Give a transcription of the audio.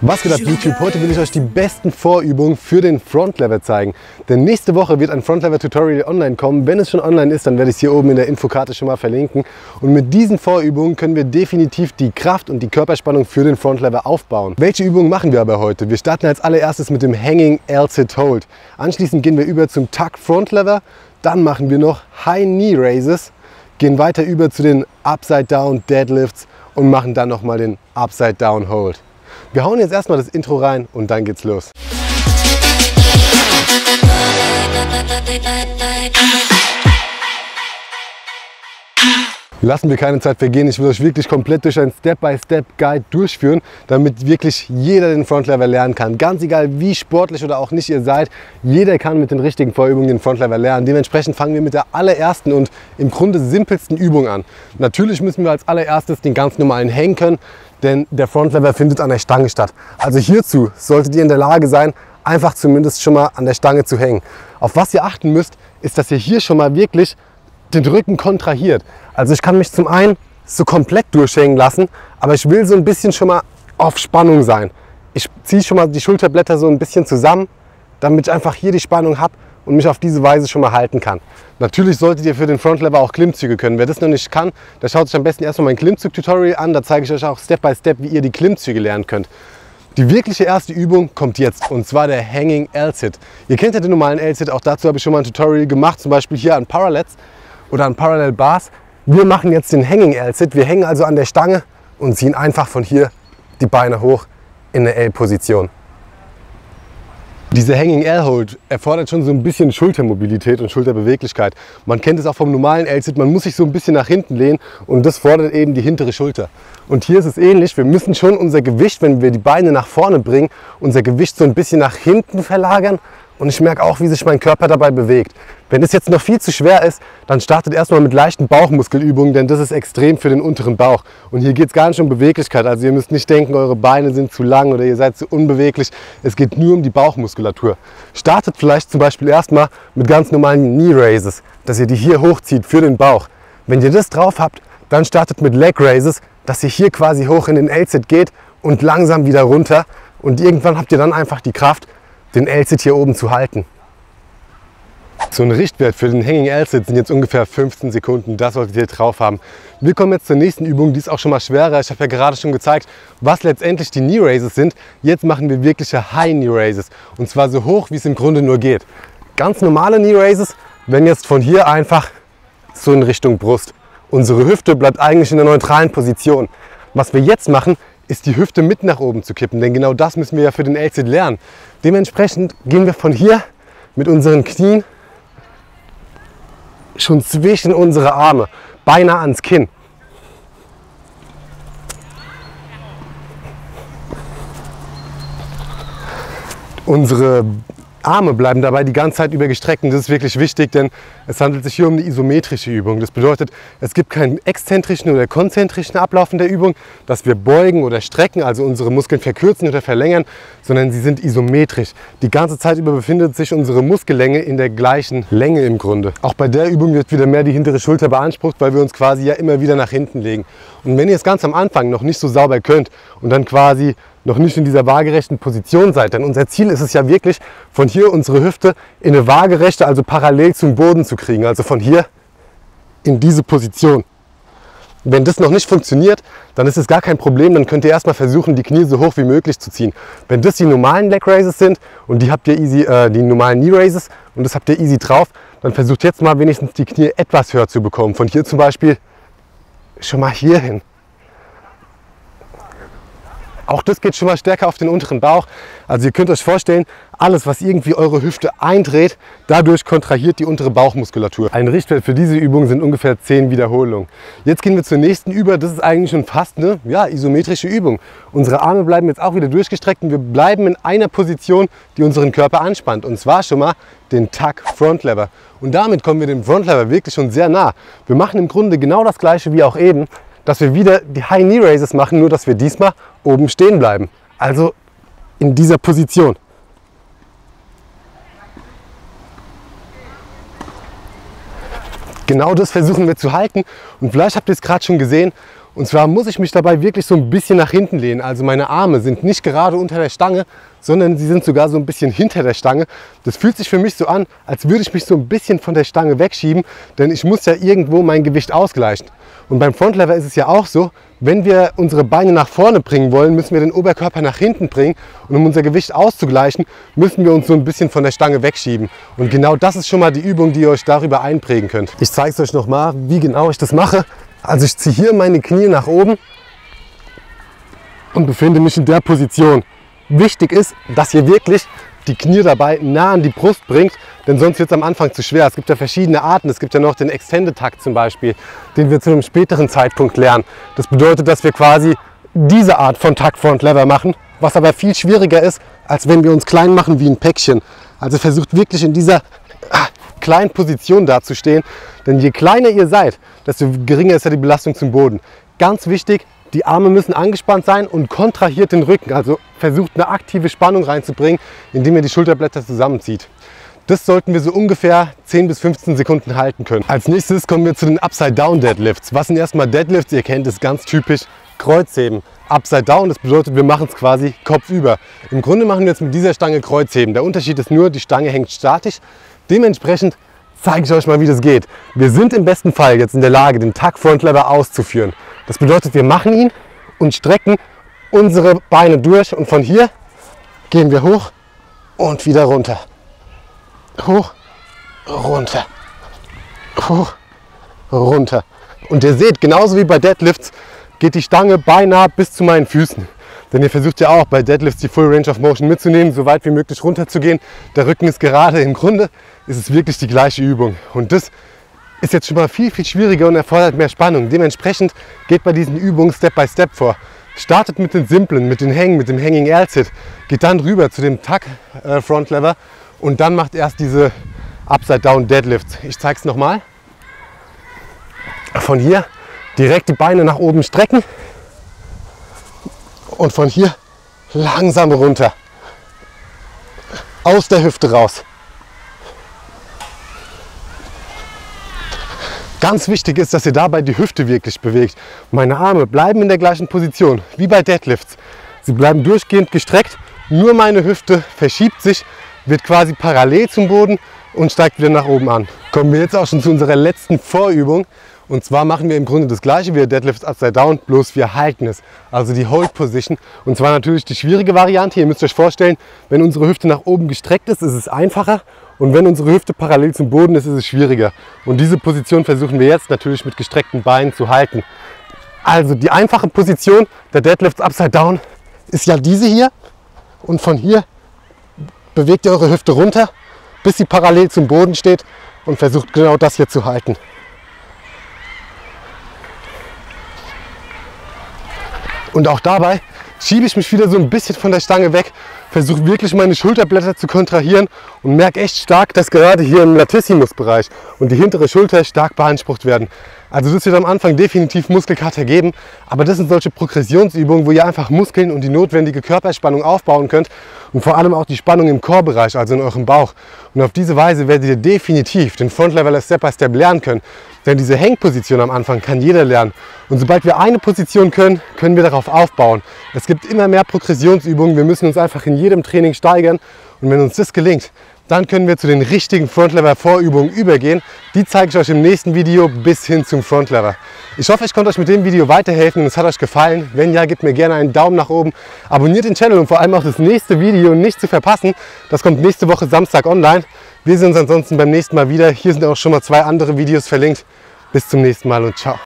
Was geht ab YouTube? Heute will ich euch die besten Vorübungen für den Front Lever zeigen. Denn nächste Woche wird ein Front Lever Tutorial online kommen. Wenn es schon online ist, dann werde ich es hier oben in der Infokarte schon mal verlinken. Und mit diesen Vorübungen können wir definitiv die Kraft und die Körperspannung für den Front Lever aufbauen. Welche Übungen machen wir aber heute? Wir starten als allererstes mit dem Hanging L-Sit Hold. Anschließend gehen wir über zum Tuck Front Lever. Dann machen wir noch High Knee Raises, gehen weiter über zu den Upside Down Deadlifts und machen dann nochmal den Upside Down Hold. Wir hauen jetzt erstmal das Intro rein und dann geht's los. Lassen wir keine Zeit vergehen, ich will euch wirklich komplett durch einen Step-by-Step-Guide durchführen, damit wirklich jeder den Front Lever lernen kann. Ganz egal wie sportlich oder auch nicht ihr seid, jeder kann mit den richtigen Vorübungen den Front Lever lernen. Dementsprechend fangen wir mit der allerersten und im Grunde simpelsten Übung an. Natürlich müssen wir als allererstes den ganz normalen hängen können, denn der Front Lever findet an der Stange statt. Also hierzu solltet ihr in der Lage sein, einfach zumindest schon mal an der Stange zu hängen. Auf was ihr achten müsst, ist, dass ihr hier schon mal wirklich den Rücken kontrahiert. Also ich kann mich zum einen so komplett durchhängen lassen, aber ich will so ein bisschen schon mal auf Spannung sein. Ich ziehe schon mal die Schulterblätter so ein bisschen zusammen, damit ich einfach hier die Spannung habe und mich auf diese Weise schon mal halten kann. Natürlich solltet ihr für den Front Lever auch Klimmzüge können. Wer das noch nicht kann, der schaut sich am besten erstmal mein Klimmzug-Tutorial an. Da zeige ich euch auch Step by Step, wie ihr die Klimmzüge lernen könnt. Die wirkliche erste Übung kommt jetzt, und zwar der Hanging L-Sit. Ihr kennt ja den normalen L-Sit, auch dazu habe ich schon mal ein Tutorial gemacht, zum Beispiel hier an Parallels oder an Parallel Bars. Wir machen jetzt den Hanging L-Sit. Wir hängen also an der Stange und ziehen einfach von hier die Beine hoch in eine L-Position. Dieser Hanging L-Hold erfordert schon so ein bisschen Schultermobilität und Schulterbeweglichkeit. Man kennt es auch vom normalen L-Sit, man muss sich so ein bisschen nach hinten lehnen und das fordert eben die hintere Schulter. Und hier ist es ähnlich, wir müssen schon unser Gewicht, wenn wir die Beine nach vorne bringen, unser Gewicht so ein bisschen nach hinten verlagern. Und ich merke auch, wie sich mein Körper dabei bewegt. Wenn es jetzt noch viel zu schwer ist, dann startet erstmal mit leichten Bauchmuskelübungen, denn das ist extrem für den unteren Bauch. Und hier geht es gar nicht um Beweglichkeit. Also ihr müsst nicht denken, eure Beine sind zu lang oder ihr seid zu unbeweglich. Es geht nur um die Bauchmuskulatur. Startet vielleicht zum Beispiel erstmal mit ganz normalen Knee Raises, dass ihr die hier hochzieht für den Bauch. Wenn ihr das drauf habt, dann startet mit Leg Raises, dass ihr hier quasi hoch in den L-Sit geht und langsam wieder runter. Und irgendwann habt ihr dann einfach die Kraft, den L-Sit hier oben zu halten. So ein Richtwert für den Hanging L-Sit sind jetzt ungefähr 15 Sekunden, das solltet ihr drauf haben. Wir kommen jetzt zur nächsten Übung, die ist auch schon mal schwerer. Ich habe ja gerade schon gezeigt, was letztendlich die Knee Raises sind. Jetzt machen wir wirkliche High Knee Raises und zwar so hoch, wie es im Grunde nur geht. Ganz normale Knee Raises werden jetzt von hier einfach so in Richtung Brust. Unsere Hüfte bleibt eigentlich in der neutralen Position. Was wir jetzt machen, ist die Hüfte mit nach oben zu kippen, denn genau das müssen wir ja für den L-Sit lernen. Dementsprechend gehen wir von hier mit unseren Knien schon zwischen unsere Arme, beinahe ans Kinn. Unsere Arme bleiben dabei die ganze Zeit über gestreckt und das ist wirklich wichtig, denn es handelt sich hier um eine isometrische Übung. Das bedeutet, es gibt keinen exzentrischen oder konzentrischen Ablauf in der Übung, dass wir beugen oder strecken, also unsere Muskeln verkürzen oder verlängern, sondern sie sind isometrisch. Die ganze Zeit über befindet sich unsere Muskellänge in der gleichen Länge im Grunde. Auch bei der Übung wird wieder mehr die hintere Schulter beansprucht, weil wir uns quasi ja immer wieder nach hinten legen. Und wenn ihr es ganz am Anfang noch nicht so sauber könnt und dann quasi noch nicht in dieser waagerechten Position seid, denn unser Ziel ist es ja wirklich, von hier unsere Hüfte in eine waagerechte, also parallel zum Boden zu kriegen, also von hier in diese Position. Wenn das noch nicht funktioniert, dann ist es gar kein Problem, dann könnt ihr erstmal versuchen, die Knie so hoch wie möglich zu ziehen. Wenn das die normalen Leg Raises sind und die habt ihr easy, die normalen Knee Raises und das habt ihr easy drauf, dann versucht jetzt mal wenigstens die Knie etwas höher zu bekommen. Von hier zum Beispiel schon mal hier hin. Auch das geht schon mal stärker auf den unteren Bauch. Also ihr könnt euch vorstellen, alles was irgendwie eure Hüfte eindreht, dadurch kontrahiert die untere Bauchmuskulatur. Ein Richtwert für diese Übung sind ungefähr 10 Wiederholungen. Jetzt gehen wir zur nächsten über. Das ist eigentlich schon fast eine isometrische Übung. Unsere Arme bleiben jetzt auch wieder durchgestreckt und wir bleiben in einer Position, die unseren Körper anspannt. Und zwar schon mal den Tuck Front Lever. Und damit kommen wir dem Front Lever wirklich schon sehr nah. Wir machen im Grunde genau das gleiche wie auch eben, dass wir wieder die High Knee Raises machen, nur dass wir diesmal oben stehen bleiben. Also in dieser Position. Genau das versuchen wir zu halten und vielleicht habt ihr es gerade schon gesehen, Und zwar muss ich mich dabei wirklich so ein bisschen nach hinten lehnen. Also meine Arme sind nicht gerade unter der Stange, sondern sie sind sogar so ein bisschen hinter der Stange. Das fühlt sich für mich so an, als würde ich mich so ein bisschen von der Stange wegschieben, denn ich muss ja irgendwo mein Gewicht ausgleichen. Und beim Frontlever ist es ja auch so, wenn wir unsere Beine nach vorne bringen wollen, müssen wir den Oberkörper nach hinten bringen. Und um unser Gewicht auszugleichen, müssen wir uns so ein bisschen von der Stange wegschieben. Und genau das ist schon mal die Übung, die ihr euch darüber einprägen könnt. Ich zeige es euch nochmal, wie genau ich das mache. Also ich ziehe hier meine Knie nach oben und befinde mich in der Position. Wichtig ist, dass ihr wirklich die Knie dabei nah an die Brust bringt, denn sonst wird es am Anfang zu schwer. Es gibt ja verschiedene Arten. Es gibt ja noch den Extended-Takt zum Beispiel, den wir zu einem späteren Zeitpunkt lernen. Das bedeutet, dass wir quasi diese Art von Takt Frontlever machen, was aber viel schwieriger ist, als wenn wir uns klein machen wie ein Päckchen. Also versucht wirklich in dieser kleinen Position dazustehen, denn je kleiner ihr seid, desto geringer ist ja die Belastung zum Boden. Ganz wichtig, die Arme müssen angespannt sein und kontrahiert den Rücken, also versucht eine aktive Spannung reinzubringen, indem ihr die Schulterblätter zusammenzieht. Das sollten wir so ungefähr 10 bis 15 Sekunden halten können. Als nächstes kommen wir zu den Upside-Down-Deadlifts. Was sind erstmal Deadlifts? Ihr kennt es ganz typisch, Kreuzheben. Upside Down, das bedeutet, wir machen es quasi kopfüber. Im Grunde machen wir jetzt mit dieser Stange Kreuzheben. Der Unterschied ist nur, die Stange hängt statisch. Dementsprechend zeige ich euch mal, wie das geht. Wir sind im besten Fall jetzt in der Lage, den Takt Frontlever auszuführen. Das bedeutet, wir machen ihn und strecken unsere Beine durch und von hier gehen wir hoch und wieder runter. Hoch, runter, hoch, runter. Und ihr seht, genauso wie bei Deadlifts geht die Stange beinahe bis zu meinen Füßen. Denn ihr versucht ja auch bei Deadlifts die Full Range of Motion mitzunehmen, so weit wie möglich runter zu gehen. Der Rücken ist gerade. Im Grunde ist es wirklich die gleiche Übung. Und das ist jetzt schon mal viel, viel schwieriger und erfordert mehr Spannung. Dementsprechend geht bei diesen Übungen Step by Step vor. Startet mit den simplen, mit den Hängen, mit dem Hanging Air-Sit. Geht dann rüber zu dem Tuck Frontlever und dann macht erst diese Upside Down Deadlifts. Ich zeige es nochmal. Von hier direkt die Beine nach oben strecken. Und von hier langsam runter, aus der Hüfte raus. Ganz wichtig ist, dass ihr dabei die Hüfte wirklich bewegt. Meine Arme bleiben in der gleichen Position wie bei Deadlifts. Sie bleiben durchgehend gestreckt, nur meine Hüfte verschiebt sich, wird quasi parallel zum Boden und steigt wieder nach oben an. Kommen wir jetzt auch schon zu unserer letzten Vorübung. Und zwar machen wir im Grunde das gleiche wie Deadlifts Upside Down, bloß wir halten es. Also die Hold Position. Und zwar natürlich die schwierige Variante. Ihr müsst euch vorstellen, wenn unsere Hüfte nach oben gestreckt ist, ist es einfacher. Und wenn unsere Hüfte parallel zum Boden ist, ist es schwieriger. Und diese Position versuchen wir jetzt natürlich mit gestreckten Beinen zu halten. Also die einfache Position der Deadlifts Upside Down ist ja diese hier. Und von hier bewegt ihr eure Hüfte runter, bis sie parallel zum Boden steht und versucht genau das hier zu halten. Und auch dabei schiebe ich mich wieder so ein bisschen von der Stange weg, versuche wirklich meine Schulterblätter zu kontrahieren und merke echt stark, dass gerade hier im Latissimus-Bereich und die hintere Schulter stark beansprucht werden. Also das wird am Anfang definitiv Muskelkater geben, aber das sind solche Progressionsübungen, wo ihr einfach Muskeln und die notwendige Körperspannung aufbauen könnt und vor allem auch die Spannung im Core-Bereich, also in eurem Bauch. Und auf diese Weise werdet ihr definitiv den Frontlever Step by Step lernen können. Denn diese Hängposition am Anfang kann jeder lernen. Und sobald wir eine Position können, können wir darauf aufbauen. Es gibt immer mehr Progressionsübungen. Wir müssen uns einfach in jedem Training steigern. Und wenn uns das gelingt, dann können wir zu den richtigen Frontlever-Vorübungen übergehen. Die zeige ich euch im nächsten Video bis hin zum Frontlever. Ich hoffe, ich konnte euch mit dem Video weiterhelfen und es hat euch gefallen. Wenn ja, gebt mir gerne einen Daumen nach oben. Abonniert den Channel und vor allem auch das nächste Video nicht zu verpassen. Das kommt nächste Woche Samstag online. Wir sehen uns ansonsten beim nächsten Mal wieder. Hier sind auch schon mal 2 andere Videos verlinkt. Bis zum nächsten Mal und ciao.